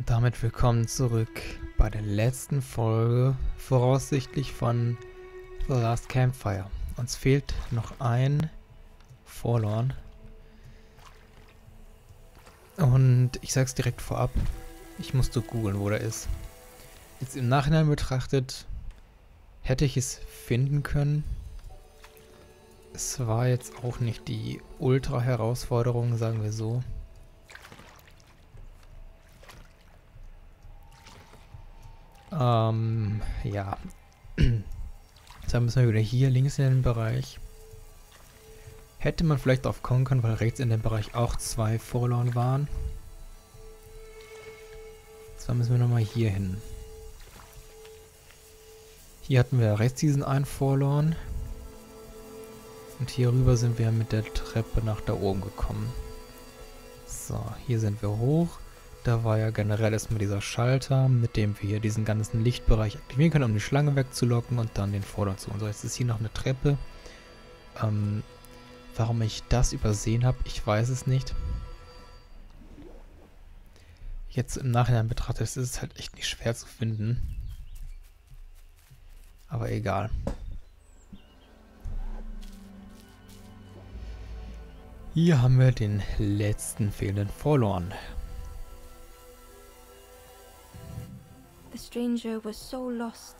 damit willkommen zurück bei der letzten Folge, voraussichtlich von The Last Campfire. Uns fehlt noch ein Forlorn. Und ich sag's direkt vorab, ich musste googeln, wo der ist. Jetzt im Nachhinein betrachtet, hätte ich es finden können. Es war jetzt auch nicht die Ultra-Herausforderung, sagen wir so. Ja. Jetzt müssen wir wieder hier links in den Bereich. Hätte man vielleicht drauf kommen können, weil rechts in dem Bereich auch 2 Forlorn waren. Zwar müssen wir nochmal hier hin. Hier hatten wir rechts diesen einen Forlorn. Und hier rüber sind wir mit der Treppe nach da oben gekommen. So, hier sind wir hoch. Da war ja generell erstmal dieser Schalter, mit dem wir hier diesen ganzen Lichtbereich aktivieren können, um die Schlange wegzulocken und dann den Forlorn zu holen. So, jetzt ist hier noch eine Treppe. Warum ich das übersehen habe, ich weiß es nicht. Jetzt im Nachhinein betrachtet, ist es halt echt nicht schwer zu finden. Aber egal. Hier haben wir den letzten fehlenden Forlorn. The stranger was so lost.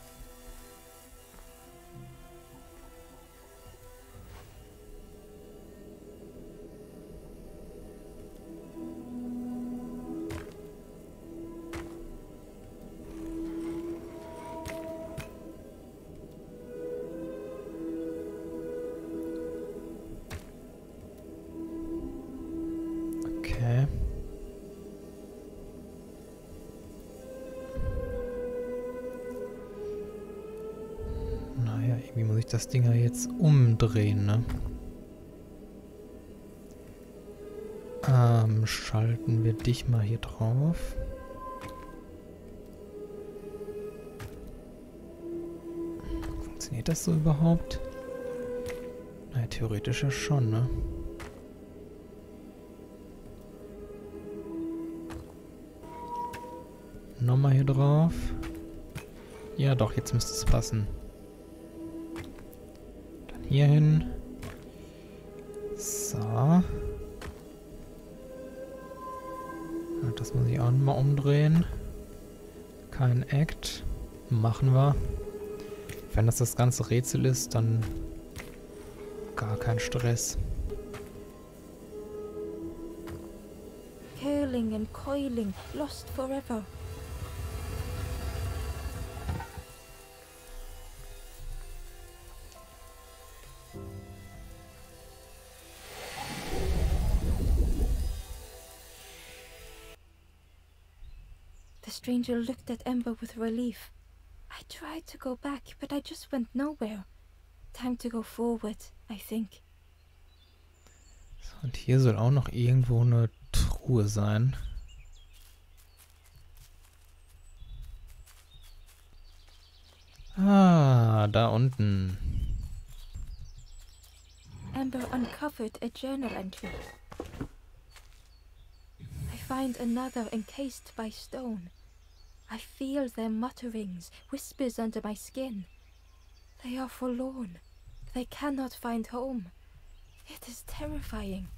Okay. Naja, irgendwie muss ich das Ding ja jetzt umdrehen, ne? Schalten wir dich mal hier drauf. Funktioniert das so überhaupt? Naja, theoretisch ja schon, ne? Nochmal hier drauf. Ja doch, jetzt müsste es passen. Dann hier hin. So. Ja, das muss ich auch nochmal umdrehen. Kein Act. Machen wir. Wenn das ganze Rätsel ist, dann gar kein Stress. Curling and coiling, lost forever. The stranger looked at Ember with relief. I tried to go back, but I just went nowhere. Time to go forward, I think. Und hier soll auch noch irgendwo eine Truhe sein. Ah, da unten. Ember uncovered a journal entry. I find another encased by stone. I feel their mutterings, whispers under my skin. They are forlorn. They cannot find home. It is terrifying.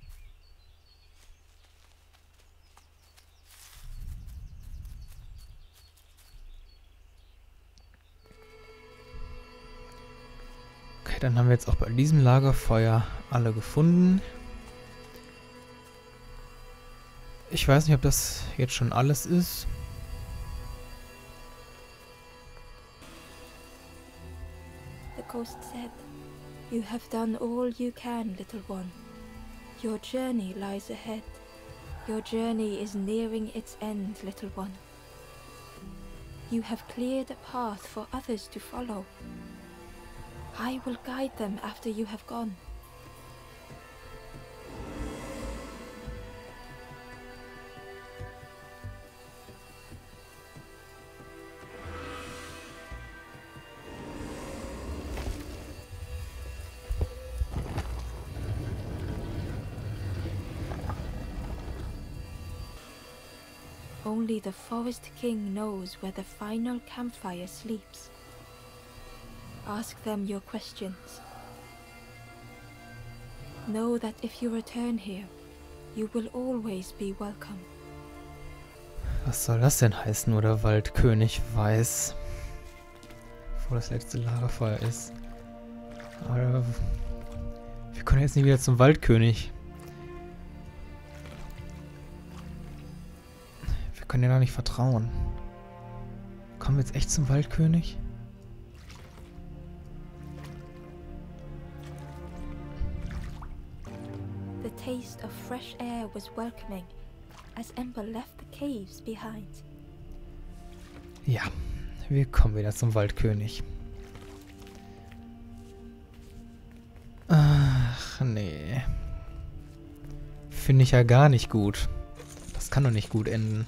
Okay, dann haben wir jetzt auch bei diesem Lagerfeuer alle gefunden. Ich weiß nicht, ob das jetzt schon alles ist. The ghost said, "You have done all you can, little one. Your journey lies ahead. Your journey is nearing its end, little one. You have cleared a path for others to follow. I will guide them after you have gone." Only the Forest King knows where the final campfire sleeps. Ask them your questions. Know that if you return here, you will always be welcome. Was soll das denn heißen, wo der Waldkönig weiß, wo das letzte Lagerfeuer ist? Aber wir können jetzt nicht wieder zum Waldkönig. Wir können ja noch nicht vertrauen. Kommen wir jetzt echt zum Waldkönig? The taste of fresh air was welcoming as Ember left the caves behind. Ja, wir kommen wieder zum Waldkönig. Ach, nee. Finde ich ja gar nicht gut. Das kann doch nicht gut enden.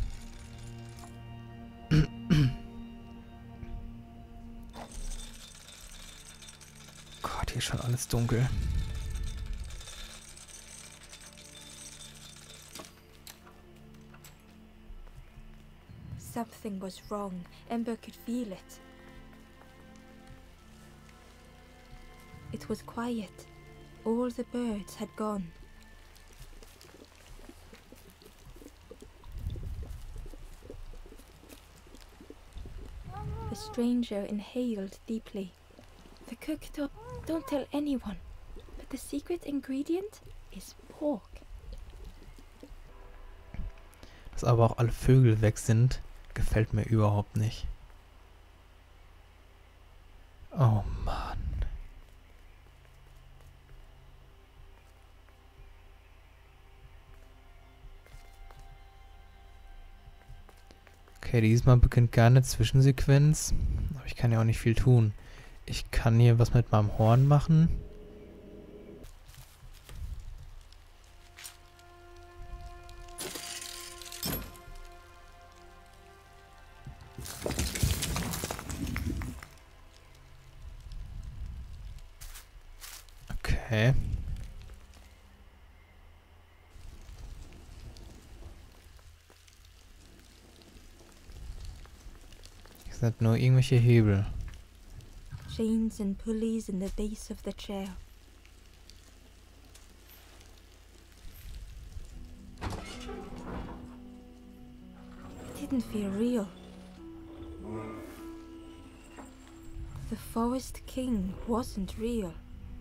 Gott, hier ist schon alles dunkel. Something was wrong. Ember could feel it. It was quiet. All the birds had gone. The stranger inhaled deeply. The cook don't tell anyone, but the secret ingredient is pork. Dass aber auch alle Vögel weg sind, gefällt mir überhaupt nicht. Oh Mann. Okay, diesmal beginnt gar eine Zwischensequenz. Aber ich kann ja auch nicht viel tun. Ich kann hier was mit meinem Horn machen. Okay. Hier sind nur irgendwelche Hebel. Chains and pulleys in the base of the chair. It didn't feel real. The Forest King wasn't real.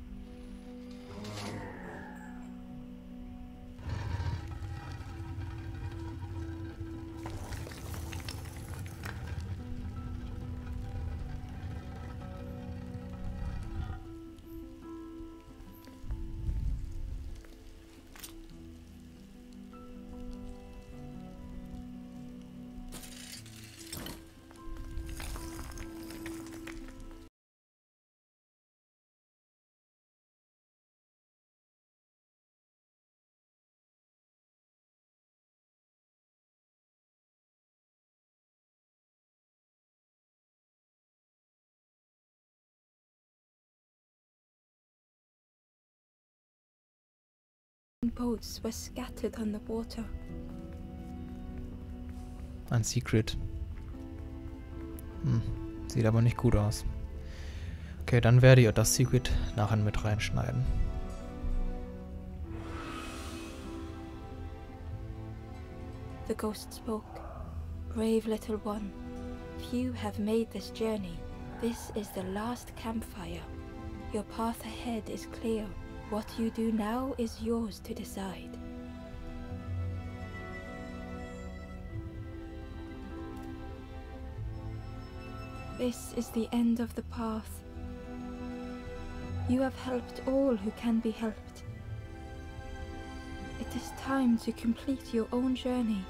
Boats were scattered on the water. Ein Secret. Sieht aber nicht gut aus. Okay, dann werde ich das Secret nachher mit reinschneiden. The ghost spoke. Brave little one, few have made this journey. This is the last campfire. Your path ahead is clear. What you do now is yours to decide. This is the end of the path. You have helped all who can be helped. It is time to complete your own journey.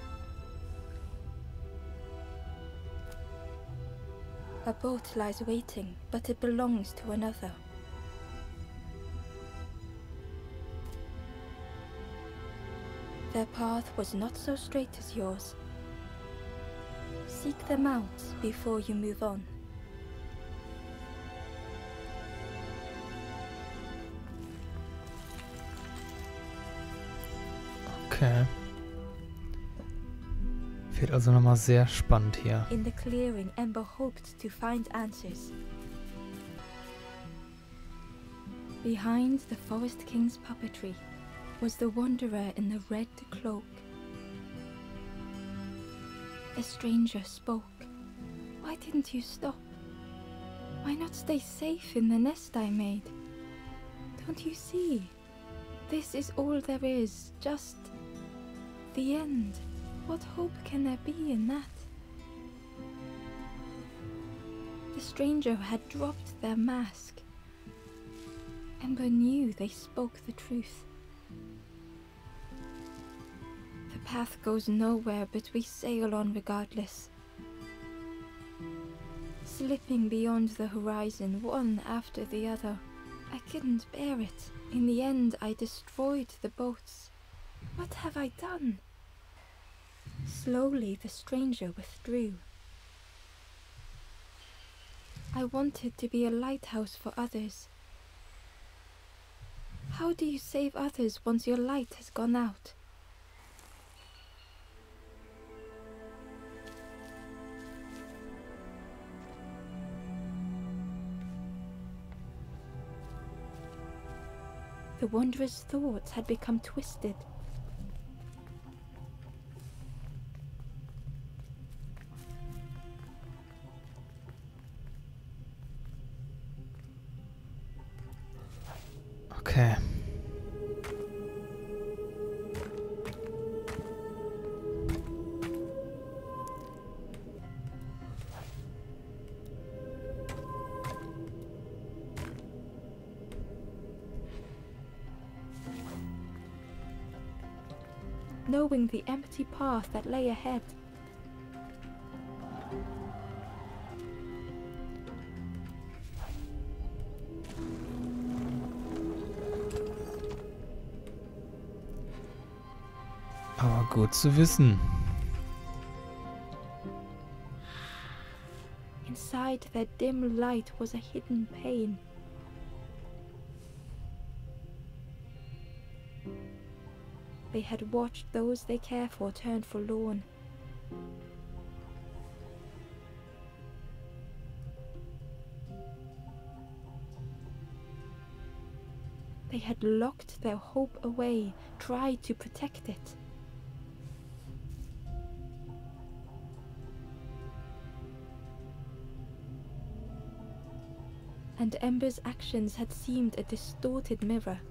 A boat lies waiting, but it belongs to another. Their path was not so straight as yours. Seek them out before you move on. Okay. Wird also nochmal sehr spannend hier. In the clearing, Ember hoped to find answers. Behind the Forest King's puppetry was the Wanderer in the red cloak. The stranger spoke. Why didn't you stop? Why not stay safe in the nest I made? Don't you see? This is all there is, just the end. What hope can there be in that? The stranger had dropped their mask. Ember knew they spoke the truth. The path goes nowhere, but we sail on regardless. Slipping beyond the horizon, one after the other. I couldn't bear it. In the end, I destroyed the boats. What have I done? Slowly, the stranger withdrew. I wanted to be a lighthouse for others. How do you save others once your light has gone out? The Wanderer's thoughts had become twisted. Okay. Knowing the empty path that lay ahead. Aber gut zu wissen. Inside their dim light was a hidden pain. They had watched those they care for turn forlorn. They had locked their hope away, tried to protect it. And Ember's actions had seemed a distorted mirror.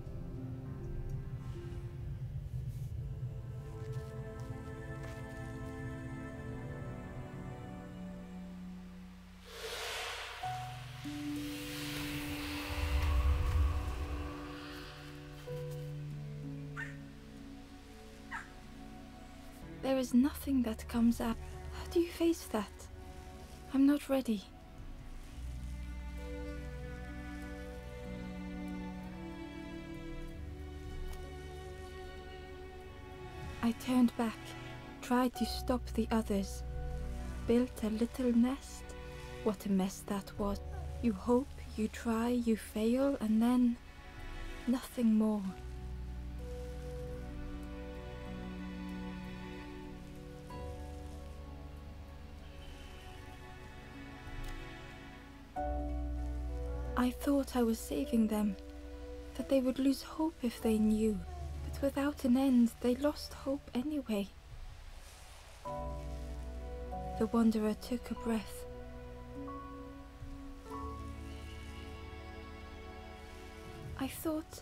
There is nothing that comes up. How do you face that? I'm not ready. I turned back, tried to stop the others. Built a little nest. What a mess that was. You hope, you try, you fail, and then nothing more. I thought I was saving them, that they would lose hope if they knew, but without an end they lost hope anyway. The Wanderer took a breath. I thought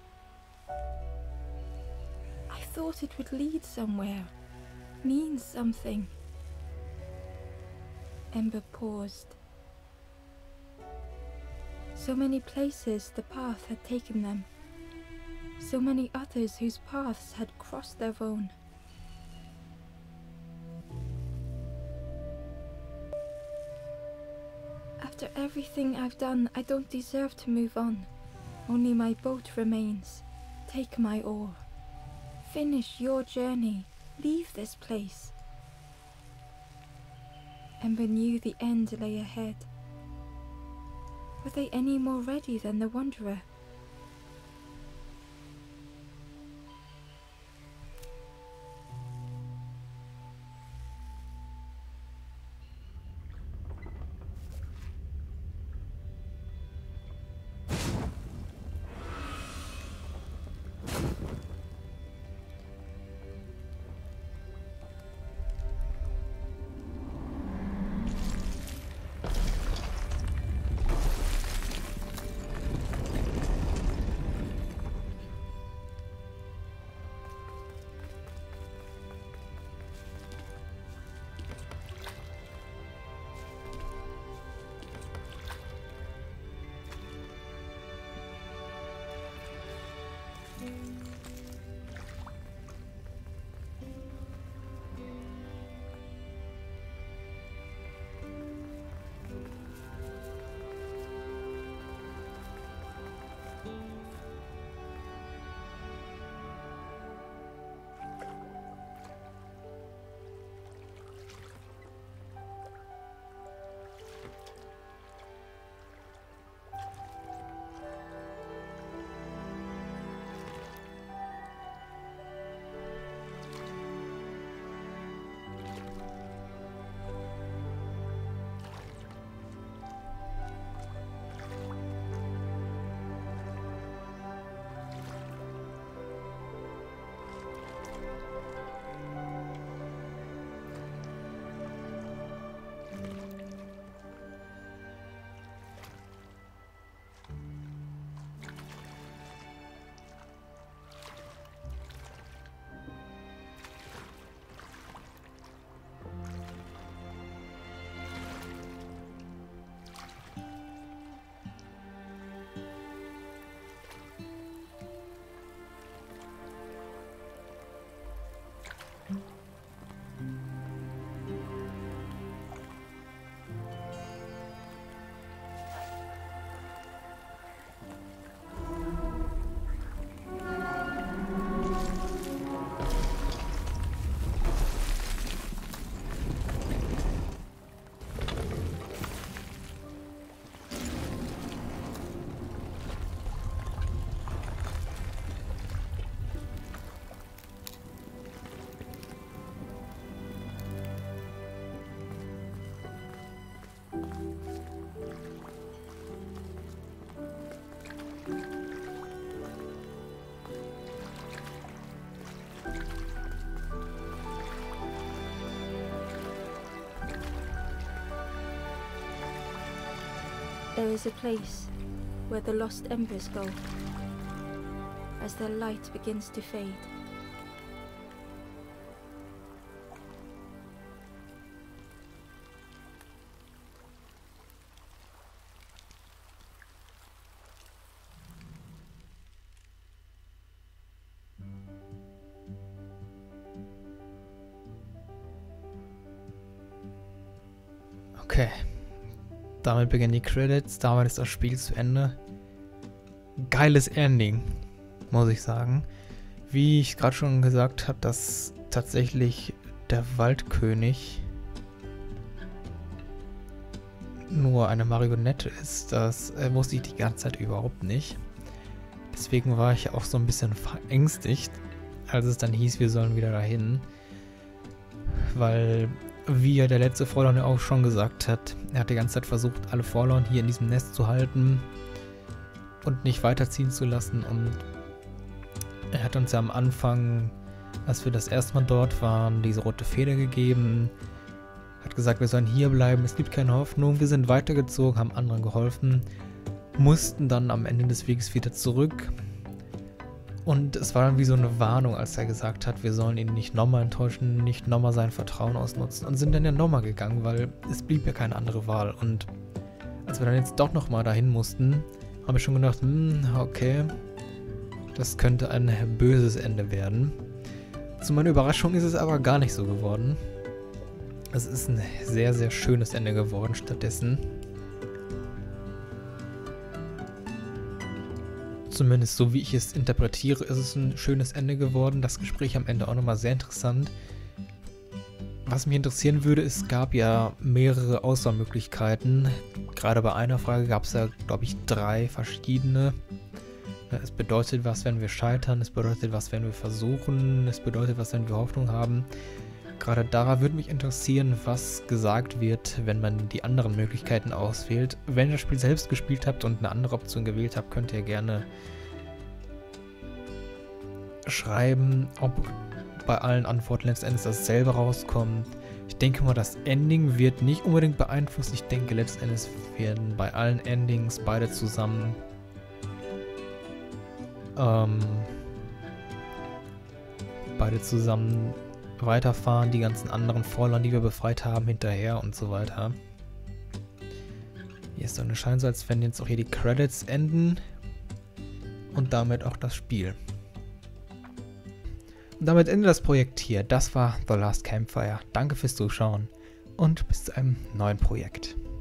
it would lead somewhere, mean something. Ember paused. So many places the path had taken them. So many others whose paths had crossed their own. After everything I've done, I don't deserve to move on. Only my boat remains. Take my oar. Finish your journey. Leave this place. Ember knew the end lay ahead. Were they any more ready than the Wanderer? There is a place where the lost embers go as their light begins to fade. Okay. Damit beginnen die Credits, damit ist das Spiel zu Ende. Geiles Ending, muss ich sagen. Wie ich gerade schon gesagt habe, dass tatsächlich der Waldkönig nur eine Marionette ist, das wusste ich die ganze Zeit überhaupt nicht. Deswegen war ich auch so ein bisschen verängstigt, als es dann hieß, wir sollen wieder dahin. Weil, wie ja der letzte Forlorn ja auch schon gesagt hat, er hat die ganze Zeit versucht, alle Forlorn hier in diesem Nest zu halten und nicht weiterziehen zu lassen. Und er hat uns ja am Anfang, als wir das erste Mal dort waren, diese rote Feder gegeben. Hat gesagt, wir sollen hier bleiben, es gibt keine Hoffnung. Wir sind weitergezogen, haben anderen geholfen, mussten dann am Ende des Weges wieder zurück. Und es war dann wie so eine Warnung, als er gesagt hat, wir sollen ihn nicht nochmal enttäuschen, nicht nochmal sein Vertrauen ausnutzen. Und sind dann ja nochmal gegangen, weil es blieb ja keine andere Wahl. Und als wir dann jetzt doch nochmal dahin mussten, habe ich schon gedacht, okay, das könnte ein böses Ende werden. Zu meiner Überraschung ist es aber gar nicht so geworden. Es ist ein sehr, sehr schönes Ende geworden stattdessen. Zumindest so wie ich es interpretiere, ist es ein schönes Ende geworden. Das Gespräch am Ende auch nochmal sehr interessant. Was mich interessieren würde, es gab ja mehrere Auswahlmöglichkeiten. Gerade bei einer Frage gab es ja, glaube ich, 3 verschiedene. Es bedeutet was, wenn wir scheitern. Es bedeutet was, wenn wir versuchen. Es bedeutet was, wenn wir Hoffnung haben. Gerade da würde mich interessieren, was gesagt wird, wenn man die anderen Möglichkeiten auswählt. Wenn ihr das Spiel selbst gespielt habt und eine andere Option gewählt habt, könnt ihr gerne schreiben, ob bei allen Antworten letztendlich dasselbe rauskommt. Ich denke mal, das Ending wird nicht unbedingt beeinflusst. Ich denke, letztendlich werden bei allen Endings beide zusammen weiterfahren, die ganzen anderen Forlorn, die wir befreit haben, hinterher und so weiter. Hier ist so eine Schein, so als wenn jetzt auch hier die Credits enden und damit auch das Spiel. Und damit endet das Projekt hier. Das war The Last Campfire. Danke fürs Zuschauen und bis zu einem neuen Projekt.